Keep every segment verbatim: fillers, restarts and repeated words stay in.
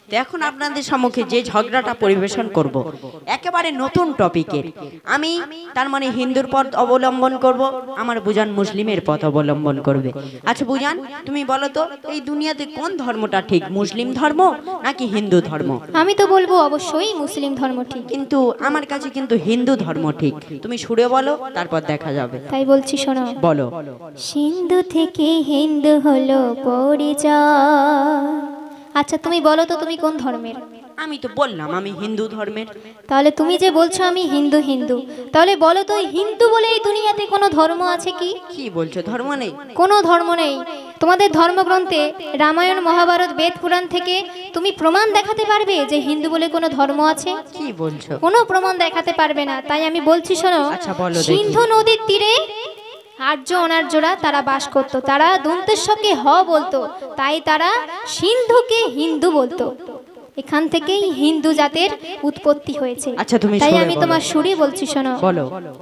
তো এখন আপনাদের সম্মুখে যে ঝগড়াটা পরিবেশন করব একেবারে নতুন টপিকের। আমি তার মানে হিন্দুর পথ অবলম্বন করব, আমার বুঝান মুসলিমের পথ অবলম্বন করবে। আচ্ছা বুঝান, তুমি বলো তো এই দুনিয়াতে কোন ধর্মটা ঠিক, মুসলিম ধর্ম নাকি হিন্দু ধর্ম? আমি তো বলবো অবশ্যই মুসলিম ধর্ম ঠিক, কিন্তু আমার কাছে কিন্তু হিন্দু ধর্ম ঠিক। তুমি সুরে বলো, তারপর দেখা যাবে। তাই বলছি শোনো। বলো। সিন্ধু থেকে হিন্দু হলো পরিচয়। আচ্ছা তুমি বলো তো তুমি কোন ধর্মের? আমি তো বললাম আমি হিন্দু ধর্মের। তাহলে তুমি যে বলছো আমি হিন্দু হিন্দু, তাহলে বলো তো হিন্দু বলে এই দুনিয়াতে কোনো ধর্ম আছে কি? কি বলছো, ধর্ম নেই? কোনো ধর্ম নেই। তোমাদের ধর্মগ্রন্থে রামায়ণ মহাভারত বেদ পুরাণ থেকে তুমি প্রমাণ দেখাতে পারবে যে হিন্দু বলে কোনো ধর্ম আছে? কি বলছো? কোনো প্রমাণ দেখাতে পারবে না। তাই আমি বলছি শোনো। আচ্ছা বলো। সিন্ধু নদীর তীরে আর্য অনার্যরা তারা বাস করত, তারা দন্তেশ্বকে হ বলতো, তাই তারা সিন্ধুকে হিন্দু বলতো। এখান থেকেই হিন্দু জাতের উৎপত্তি হয়েছে। আচ্ছা তুমি তাই সুরে আমি বলো। তোমার সুরে বলছি শোনো। বলো।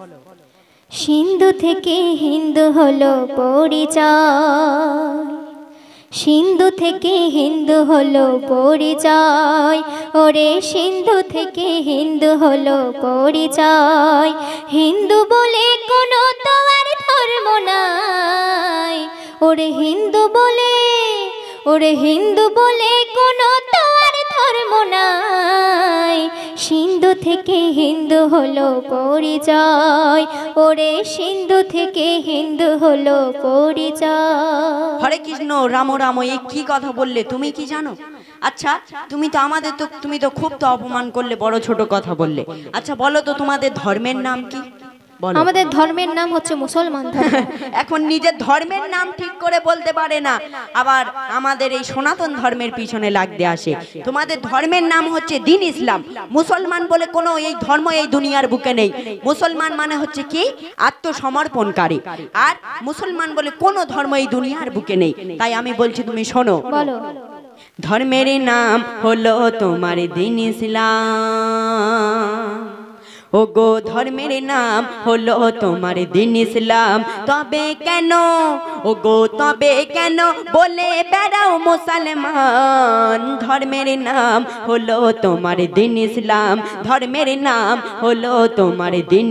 সিন্ধু থেকে হিন্দু হলো পরিচয়, সিন্ধু থেকে হিন্দু হলো পরিচয়, ওরে সিন্ধু থেকে হিন্দু হলো পরিচয়। হিন্দু বলে কোনো তো আর ধর্ম নাই, ওরে হিন্দু বলে, ওরে হিন্দু বলে কোনো তো আর ধর্ম নাই। সিন্ধু থেকে হিন্দু হলো পরিচয়, ওরে সিন্ধু থেকে হিন্দু হলো পরিচয়। হরে কৃষ্ণ রাম রাম, এই কি কথা বললে, তুমি কি জানো? আচ্ছা তুমি তো আমাদের তো তুমি তো খুব তো অপমান করলে, বড় ছোট কথা বললে। আচ্ছা বলো তো তোমাদের ধর্মের নাম কি? আমাদের ধর্মের নাম হচ্ছে মুসলমান ধর্ম। এখন নিজের ধর্মের নাম ঠিক করে বলতে পারে না, আবার আমাদের এই সনাতন ধর্মের পিছনে লাগতে আসে। তোমাদের ধর্মের নাম হচ্ছে দ্বীন ইসলাম। মুসলমান বলে কোনো এই ধর্ম এই দুনিয়ার বুকে নেই। মুসলমান মানে হচ্ছে কি আত্মসমর্পণকারী, আর মুসলমান বলে কোনো ধর্ম এই দুনিয়ার বুকে নেই। তাই আমি বলছি তুমি শোনো। বলো। ধর্মের নাম হলো তোমার দ্বীন ইসলাম, ও গো ধর্মের নাম হলো তোমার দ্বীন ইসলাম। তবে কেন ও গো তবে কেন বলে বেড়াও মুসলমান? ধর্মের নাম হলো তোমার দ্বীন ইসলাম, ধর্মের নাম হলো তোমার দ্বীন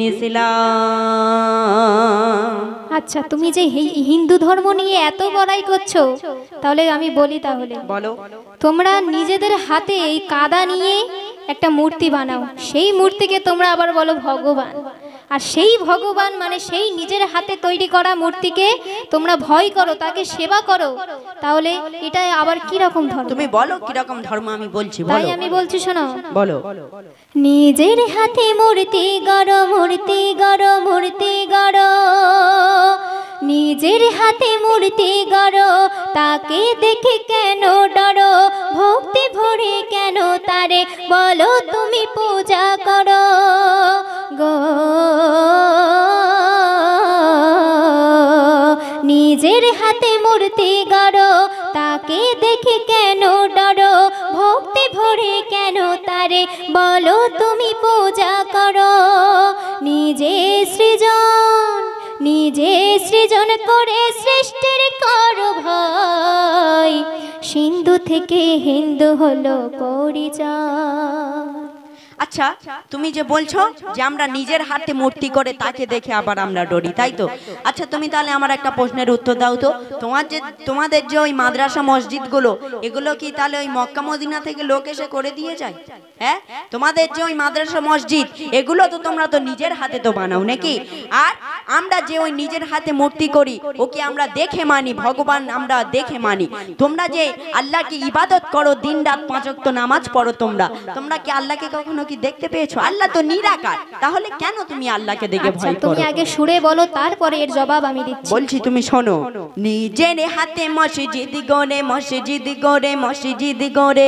ইসলাম। আচ্ছা তুমি যে হিন্দু ধর্ম নিয়ে এত বড়াই করছো, তাহলে আমি বলি তাহলে বলো। তোমরা নিজেদের হাতে এই কাদা নিয়ে একটা মূর্তি বানাও, সেই মূর্তিকে তোমরা আবার বলো ভগবান। আর সেই ভগবান মানে সেই নিজের হাতে তৈরি করা মূর্তিকে তোমরা ভয় করো, তাকে সেবা করো, তাহলে এটা আবার কি রকম ধর্ম? তুমি বলো কি রকম ধর্ম, আমি বলছি। তাই আমি বলছি শোনো। বলো। নিজের হাতে মূর্তি গড়ো, মূর্তি গড়ো, মূর্তি গড়ো, নিজের হাতে মূর্তি গড়ো, তাকে দেখে কেন ডরো? ভক্তি ভরে কেন তারে বলো তুমি পূজা করো গো? নিজের হাতে মূর্তি গড়ো, তাকে দেখে কেন ডরো? ভক্তি ভরে কেন তারে বলো তুমি পূজা করো? নিজে সৃজন, নিজে সৃজন করে সৃষ্টির করো ভাই, সিন্ধু থেকে হিন্দু হলো পরিচয়। আচ্ছা তুমি যে বলছো যে আমরা নিজের হাতে মূর্তি করে তাকে দেখে আবার আমরা ডরি, তাই তো? আচ্ছা তুমি তাহলে আমার একটা প্রশ্নের উত্তর দাও তো। তোমার যে তোমাদের যে ওই মাদ্রাসা মসজিদগুলো, এগুলো কি তাহলে ওই মক্কা মদিনা থেকে লোক এসে করে দিয়ে যায়? হ্যাঁ, তোমাদের যে ওই মাদ্রাসা মসজিদ, এগুলো তো তোমরা তো নিজের হাতে তো বানাও নাকি? আর আমরা যে ওই নিজের হাতে মূর্তি করি, ওকে আমরা দেখে মানি, ভগবান আমরা দেখে মানি। তোমরা যে আল্লাহকে ইবাদত করো, দিন রাত পাঁচ ওয়াক্ত নামাজ পড়ো, তোমরা তোমরা কি আল্লাহকে কখনো কি দেখতে পেয়েছো? আল্লাহ তো নিরাকার, তাহলে কেন তুমি আল্লাহকে দেখে ভয় করো? তুমি আগে সুরে বলো, তারপরে এর জবাব আমি দিচ্ছি। বলছি তুমি শোনো। নিজের হাতে মসজিদ গড়ে, মসজিদ গড়ে, মসজিদ গড়ে,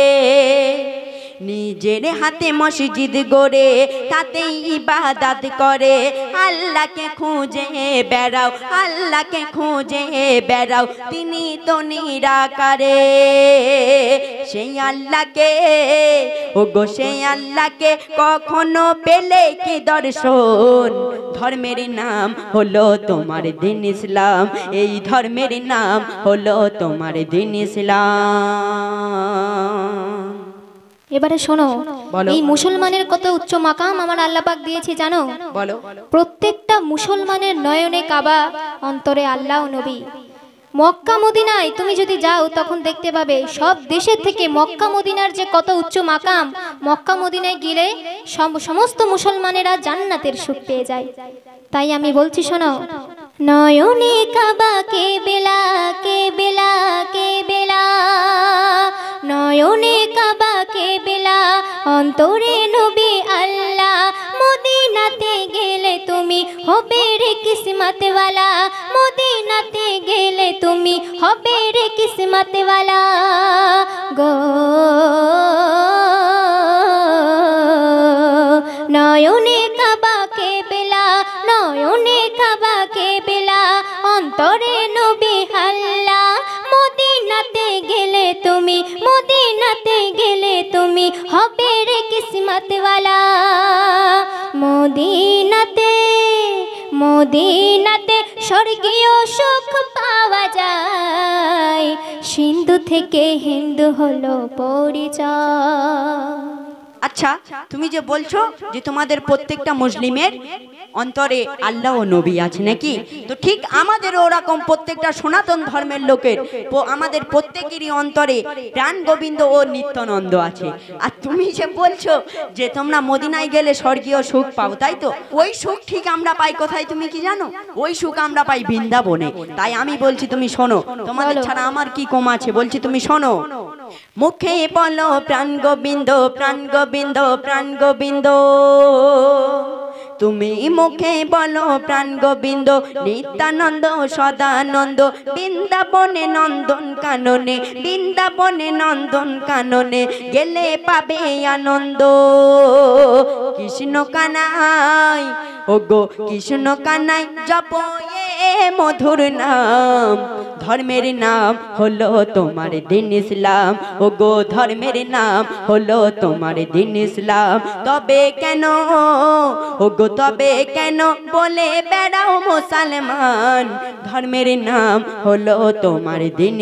নিজের হাতে মসজিদ গড়ে তাতেই ইবাদত করে। আল্লাহকে খুঁজে বেড়াও, আল্লাহকে খুঁজে বেড়াও, তিনি তো নিরাকারে। সেই আল্লাহকে ও গো সেই আল্লাহকে কখনো পেলে কি দর্শন? ধর্মের নাম হলো তোমার দ্বীন ইসলাম, এই ধর্মের নাম হলো তোমার দ্বীন ইসলাম। এবারে শোনো, বলো। এই মুসলমানের কত উচ্চ মাকাম আমার আল্লাহ পাক দিয়েছে জানো? বলো। প্রত্যেকটা মুসলমানের নয়নে কাবা, অন্তরে আল্লাহ ও নবী। মক্কা মদিনায় তুমি যদি যাও তখন দেখতে পাবে সব দেশের থেকে মক্কা মদিনার যে কত উচ্চ মাকাম, মক্কা মদিনায় গেলে সম- সমস্ত মুসলমানেরা জান্নাতের সুখ পেয়ে যায়। তাই আমি বলছি শোনো, নয়নে কাবা কে বেলা কে বেলা কে বেলা, নয়নে কাবা কে বেলা, অন্তরে নবী আল্লাহ। মদিনাতে গেলে তুমি হবে রে কিসমতওয়ালা, মদিনাতে গেলে তুমি হবে রে কিসমতওয়ালা গো। নয়নে কাবা কে বেলা, নয়নে কাবা কে বেলা, অন্তরে নবী আল্লাহ। মদিনাতে গেলে তুমি, মদিনাতে গেলে তুমি হবে রে কিসমতওয়ালা। মদিনাতে, মদিনাতে স্বর্গীয় সুখ পাওয়া যায়, সিন্ধু থেকে হিন্দু হলো পরিচয়। আচ্ছা, তুমি যে বলছো যে তোমাদের প্রত্যেকটা মুসলিমের অন্তরে আল্লাহ ও নবী আছে নাকি, তো ঠিক আমাদের ওরকম প্রত্যেকটা সনাতন ধর্মের লোকের প- আমাদের প্রত্যেকেরই অন্তরে প্রাণ গোবিন্দ ও নিত্যানন্দ আছে। আর তুমি যে বলছো যে তোমরা মদিনায় গেলে স্বর্গীয় সুখ পাও, তাই তো? ওই সুখ ঠিক আমরা পাই কোথায় তুমি কি জানো? ওই সুখ আমরা পাই বৃন্দাবনে। তাই আমি বলছি তুমি শোনো, তোমাদের ছাড়া আমার কি কম আছে, বলছি তুমি শোনো। মুখে বলো প্রাণ গোবিন্দ, প্রাণ গোবিন্দ, প্রাণ গোবিন্দ। তুমি মুখে বলো প্রাণ গোবিন্দ, নিত্যানন্দ সদানন্দ। বৃন্দাবনে নন্দন কাননে, বৃন্দাবনে নন্দন কাননে গেলে পাবে আনন্দ। কৃষ্ণ কানাই ও গো কৃষ্ণ কানাই জপ এ মধুর নাম, ধর্মের নাম হলো তোমার দিন ইসলাম। ও গো ধর্মের নাম হলো তোমার দিন ইসলাম। তবে কেন ও গো তবে কেন বলে বেড়াও মুসলমান, ধর্মের নাম হলো তোমার দিন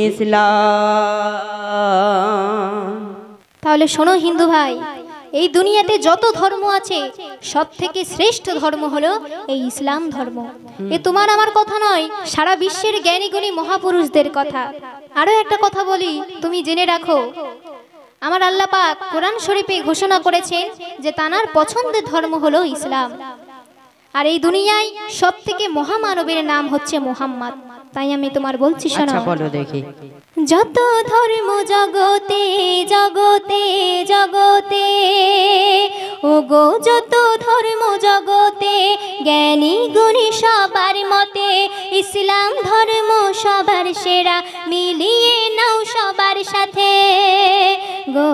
ইসলাম। তাহলে শোনো হিন্দু ভাই, এই দুনিয়াতে যত ধর্ম আছে সব থেকে শ্রেষ্ঠ ধর্ম হলো এই ইসলাম ধর্ম। এ তোমার আমার কথা নয়, সারা বিশ্বের জ্ঞানী গুণী মহাপুরুষদের কথা। আরো একটা কথা বলি, তুমি জেনে রাখো, আমার আল্লাহ পাক কোরআন শরীফে ঘোষণা করেছেন যে তানার পছন্দের ধর্ম হলো ইসলাম। আর এই দুনিয়ায় সব থেকে মহামানবের নাম হচ্ছে মুহাম্মদ। তাই আমি তোমার বলছি শোনো, আচ্ছা বলো দেখি। যত ধর্ম জগতে জগতে জগতে, ও গো যত ধর্ম জগতে, জ্ঞানী গুণী সবার মতে ইসলাম ধর্ম সবার সেরা, মিলিয়ে নাও সবার সাথে গো।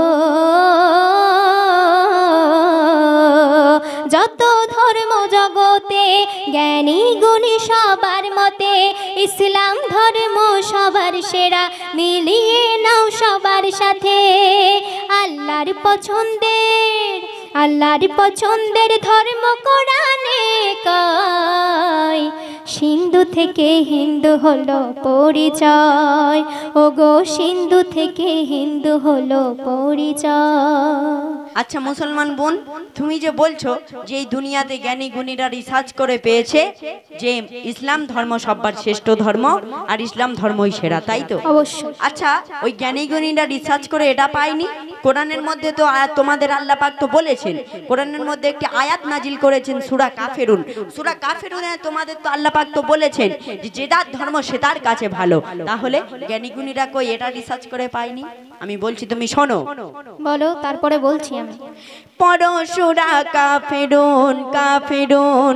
যত ধর্ম জগতে, জ্ঞানী গুণী সবার মতে ইসলাম ধর্ম সবার সেরা, মিলিয়ে নাও সবার সাথে। আল্লাহর পছন্দের, আল্লাহর পছন্দের ধর্ম কোরআনে কয়, সিন্ধু থেকে হিন্দু হলো পরিচয়। ও গো সিন্ধু থেকে হিন্দু হলো পরিচয়। আচ্ছা মুসলমান বোন, তুমি যে বলছো যে এই দুনিয়াতে জ্ঞানী গুণীরা রিসার্চ করে পেয়েছে যে ইসলাম ধর্ম সবার শ্রেষ্ঠ ধর্ম আর ইসলাম ধর্মই সেরা, তাই তো? অবশ্যই। আচ্ছা, ওই জ্ঞানী গুণীরা রিসার্চ করে এটা পায়নি? কোরআনের মধ্যে তো আয়াত তোমাদের আল্লাহ পাক তো বলেছেন, কোরআনের মধ্যে একটি আয়াত নাজিল করেছেন সূরা কাফিরুন। সূরা কাফিরুনে তোমাদের তো আল্লাহ পাক তো বলেছেন যে যে যার ধর্ম সে তার কাছে ভালো। তাহলে জ্ঞানী গুণীরা কই এটা রিসার্চ করে পায়নি? আমি বলছি তুমি শোনো। বলো, তারপরে বলছি আমি। পড়ো সূরা কাফিরুন, কাফিরুন,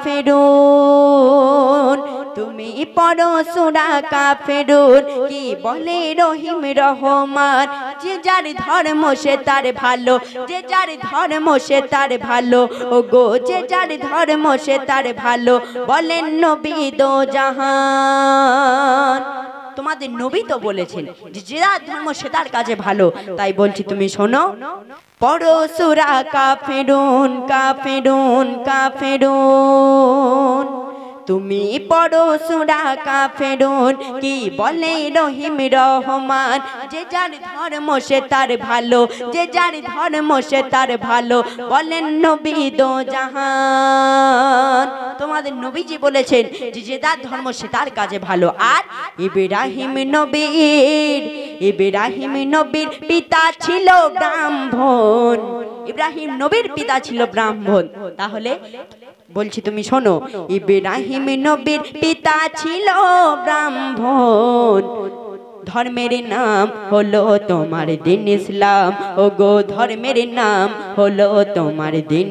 কাফিরুন। তুমি পড়ো সূরা কাফিরুন, কি বলে রহিম রহমান, যে যার ধর্ম সে তার ভালো, যে যার ধর্ম সে তার ভালো। ও গো যে যার ধর্ম সে তার ভালো, বলেন নবী দো জাহান। তোমাদের নবী তো বলেছেন যে যার ধর্ম সে তার কাছে ভালো। তাই বলছি তুমি শোনো, পড়ো সূরা কাফিরুন, কাফিরুন, কাফিরুন। তুমি পড়ো সূরা কাফেরুন কি বলে রহিম রহমান যে যার ধর্ম সে তার ভালো যে যার ধর্ম সে তার ভালো বলেন নবী দো জাহান তোমাদের নবীজি বলেছেন যে যে যার ধর্ম সে তার কাজে ভালো আর ইব্রাহিম নবীর ইব্রাহিম নবীর পিতা ছিল ব্রাহ্মণ ইব্রাহিম নবীর পিতা ছিল ব্রাহ্মণ তাহলে বলছি তুমি শোনো ইব্রাহিম নবীর পিতা ছিল ব্রাহ্মণ ধর্মের নাম হলো তোমার দিন ইসলাম ও গো ধর্মের নাম হলো তোমার দিন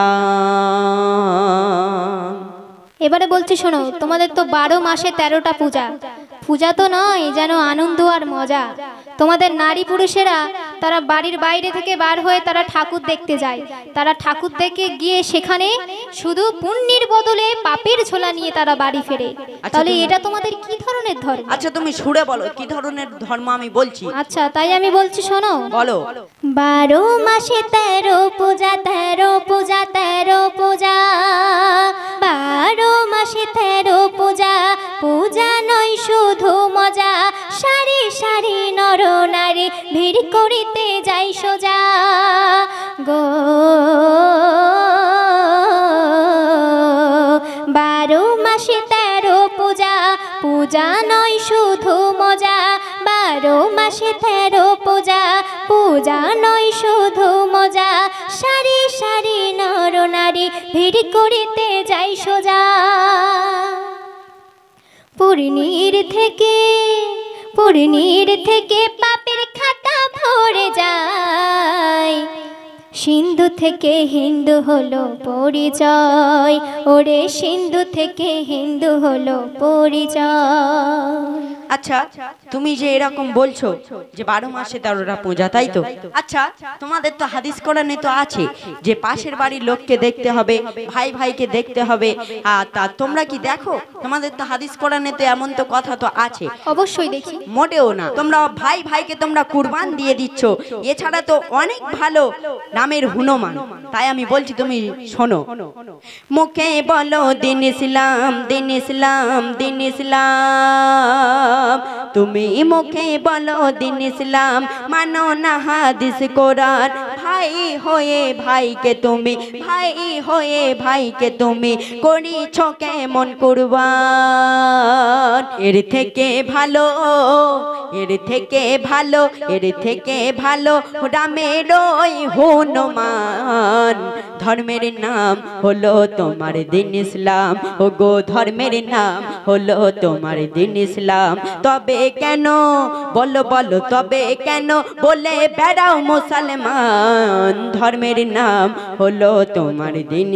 ইসলাম এবারে বলছি শোনো তোমাদের তো বারো মাসে তেরোটা পূজা পূজা তো নয় যেন আনন্দ আর মজা তোমাদের নারী পুরুষেরা তারা বাড়ির বাইরে থেকে বার হয়ে তারা ঠাকুর দেখতে যায় তারা ঠাকুর দেখে গিয়ে সেখানে শুধু পুণ্যের বদলে পাপের ঝোলা নিয়ে তারা বাড়ি ফেরে তাহলে এটা তোমাদের কি ধরনের ধর্ম আচ্ছা তুমি সুরে বলো কি ধরনের ধর্ম আমি বলছি আচ্ছা তাই আমি বলছি শোনো বলো বারো মাসে তেরো পূজা তেরো পূজা তেরো পূজা বারো মাসে তেরো পূজা পূজা নয় শুধু মজা সারি সারি নর নারী ভিড় করিতে যাই সোজা গো বারো মাসে তেরো পূজা পূজা নয় শুধু মজা বারো মাসে তেরো পূজা পূজা নয় শুধু মজা সারি সারি নর নারী ভিড় করিতে যাই সোজা পূর্ণির থেকে পূর্ণির থেকে পাপের খাতা ভরে যায় সিন্ধু থেকে হিন্দু হলো পরিচয় ওরে সিন্ধু থেকে হিন্দু হলো পরিচয় আচ্ছা তুমি যে এরকম বলছো যে বারো মাসে তেরোটা পূজা তাই তো আচ্ছা তোমাদের তো হাদিস কোরআনে তো আছে যে পাশের বাড়ির লোককে দেখতে হবে ভাই ভাইকে দেখতে হবে আর তা তোমরা কি দেখো তোমাদের তো হাদিস কোরআনে তো এমন তো কথা তো আছে অবশ্যই দেখি মোটেও না তোমরা ভাই ভাইকে তোমরা কুরবান দিয়ে দিচ্ছ এছাড়া তো অনেক ভালো নামের হুনমান তাই আমি বলছি তুমি শোনো মুখে বলো দিন ইসলাম দিন ইসলাম দিন ইসলাম তুমি মুখে বলো দিন ইসলাম মানো না হাদিস কোরআন ভাই হয়ে ভাইকে তুমি ভাই হয়ে ভাইকে তুমি করিছো কেমন কুরবান এর থেকে ভালো এর থেকে ভালো এর থেকে ভালো রামের ওই হনুমান ধর্মের নাম হলো তোমার দিন ইসলাম ও গো ধর্মের নাম হলো তোমার দিন ইসলাম তবে কেন বলো বলো তবে কেন বলে বেড়াও মুসলমান ধর্মের নাম হলো তোমার দিন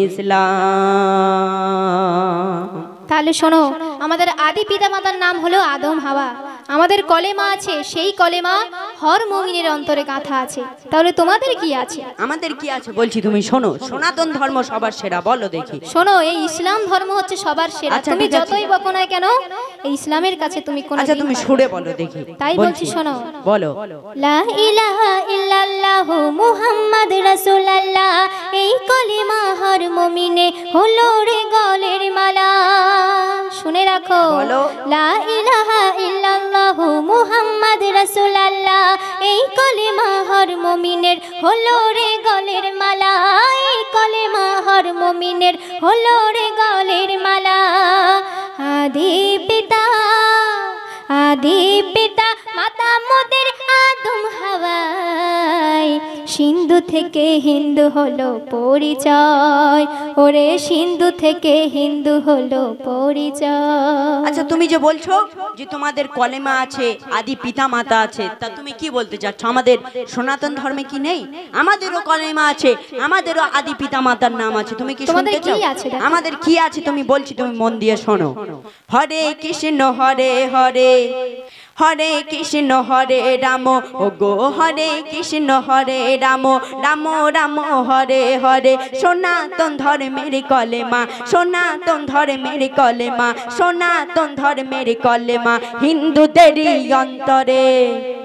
ইসলাম তাহলে শোনো আমাদের আদি পিতা মাতার নাম হলো আদম হাওয়া আমাদের কলেমা আছে সেই কলেমা হর মুমিনের অন্তরে গাঁথা আছে তাহলে তোমাদের কি আছে আমাদের কি আছে বলছি তুমি শোনো সনাতন ধর্ম সবার সেরা বলো দেখি শোনো এই ইসলাম ধর্ম হচ্ছে সবার সেরা আচ্ছা, তুমি ঠিক আছে। যতই বকো না কেন এই ইসলামের কাছে তুমি কোনো আচ্ছা তুমি সুরে বলো দেখি তাই বলছি শোনো বলো লা ইলাহা ইল্লাল্লাহু মুহাম্মাদ রাসূলুল্লাহ এই কলিমা হর মুমিনে হলো রে গলের মালা শুনে রাখো বলো। লা ইলাহা ইল্লাল্লাহু মুহাম্মাদ রাসূলুল্লাহ এই কলিমা হর মুমিনের হলো রে গলের মালা এই কলিমা হর মুমিনের হলো রে গলের মালা আদি পিতা আদি পিতা মাতা মোদের আদম হাওয়াই সিন্ধু থেকে হিন্দু হলো পরিচয় ওরে সিন্ধু থেকে হিন্দু হলো পরিচয় আচ্ছা তুমি যে বলছো যে তোমাদের কলেমা আছে আদি পিতা মাতা আছে তা তুমি কি বলতে চাচ্ছ আমাদের সনাতন ধর্মে কি নেই আমাদেরও কলেমা আছে আমাদেরও আদি পিতা মাতার নাম আছে তুমি কি তোমাদের শুনতে কি চাও আছে দেখো? আমাদের কি আছে তুমি বলছি তুমি মন দিয়ে শোনো হরে কৃষ্ণ হরে হরে হরে কৃষ্ণ হরে রাম ও গো হরে কৃষ্ণ হরে রাম রাম রাম হরে হরে সনাতন ধর্মের কলেমা সনাতন ধর্মের কলেমা সনাতন ধর্মের কলেমা হিন্দুদেরই অন্তরে কি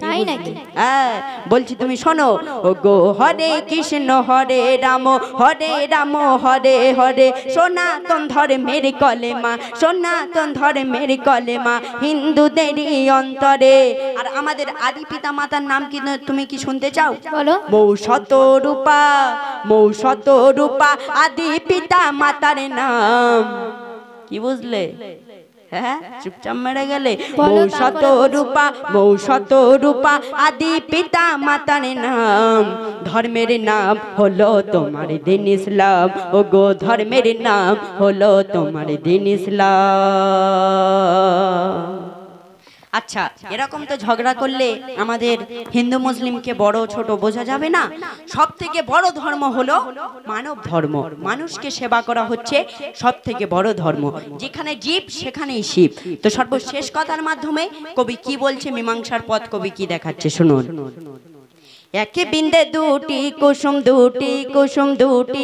বুঝলি? নাকি? হ্যাঁ বলছি তুমি শোনো। ও গো হরে কৃষ্ণ হরে রাম হরে রাম হরে হরে, সনাতন ধর্মের কলেমা সনাতন ধর্মের কলেমা হিন্দুদেরই অন্তরে। আর আমাদের আদি পিতা মাতার নাম কি তুমি কি শুনতে চাও? বলো। মৌ শতরূপা মৌ শতরূপা আদি পিতা মাতার নাম। কি বুঝলে? হ্যাঁ চুপচাপ মেরে গেলে। বলো মৌ তারপরে শতরূপা মৌ শতরূপা আদি পিতা মাতার নাম। ধর্মের নাম হলো তোমার দিন ইসলাম। ও গো ধর্মের নাম হলো তোমার দিন ইসলাম। আচ্ছা এরকম তো ঝগড়া করলে আমাদের হিন্দু মুসলিমকে বড় ছোট বোঝা যাবে না। সব থেকে বড় ধর্ম হলো মানব ধর্ম। মানুষকে সেবা করা হচ্ছে সব থেকে বড় ধর্ম। যেখানে জীব সেখানেই শিব। তো সর্বশেষ কথার মাধ্যমে কবি কি বলছে, মীমাংসার পথ কবি কি দেখাচ্ছে শুনুন। এক বিন্দে দুটি কুসুম দুটি কুসুম দুটি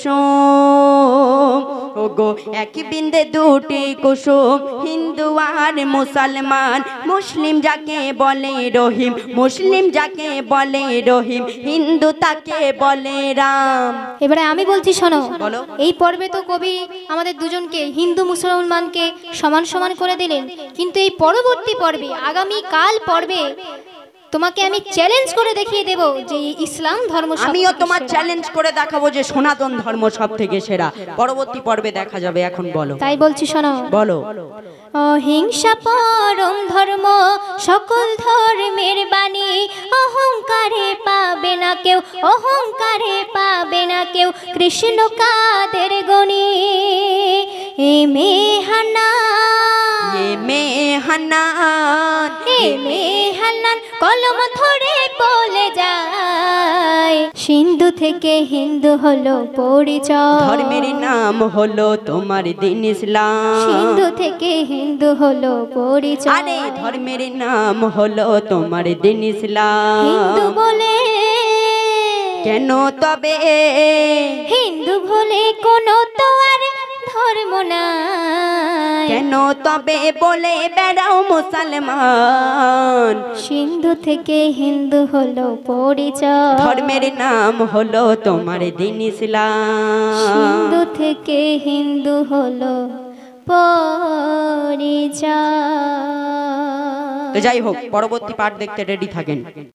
কুসুম। ও গো এক বিন্দে দুটি কুসুম, হিন্দু আর মুসলমান। মুসলিম যাকে বলে রহিম মুসলিম যাকে বলে রহিম, হিন্দু তাকে বলে রাম। এবারে আমি বলছি শোনো। বলো। এই পর্বে তো কবি আমাদের দুজনকে হিন্দু মুসলমানকে সমান সমান করে দিলেন, কিন্তু এই পরবর্তী পর্বে আগামী কাল পর্বে তোমাকে আমি চ্যালেঞ্জ করে দেখিয়ে দেব যে ইসলাম ধর্ম সব আমিও থেকে তোমার সেরা। চ্যালেঞ্জ করে দেখাবো যে সনাতন ধর্ম সব থেকে সেরা। পরবর্তী পর্বে দেখা যাবে, এখন বলো। তাই বলছি শোনো। বলো। অহিংসা পরম ধর্ম সকল ধর্মের বাণী, অহংকারে পাবে না কেউ অহংকারে পাবে না কেউ কৃষ্ণ কাদের গণি। এ মেহানা এ মেহানান এ মেহানান কলম ধরে বলে যায়, সিন্ধু থেকে হিন্দু হলো পরিচয়। ধর্মের নাম হলো তোমার দিন ইসলাম। সিন্ধু থেকে হিন্দু হলো পরিচয়। আরে ধর্মের নাম হলো তোমার দিন ইসলাম। হিন্দু বলে কেন তবে হিন্দু বলে কোনো তো আর ধর্ম নাই। কেন তবে বলে বেড়াও মুসলমান। সিন্ধু থেকে হিন্দু হলো পরিচয়। ধর্মের নাম হলো তোমার দিন ইসলাম। সিন্ধু থেকে হিন্দু হলো পরিচয়। তো যাই হোক, পরবর্তী পাঠ দেখতে রেডি থাকেন।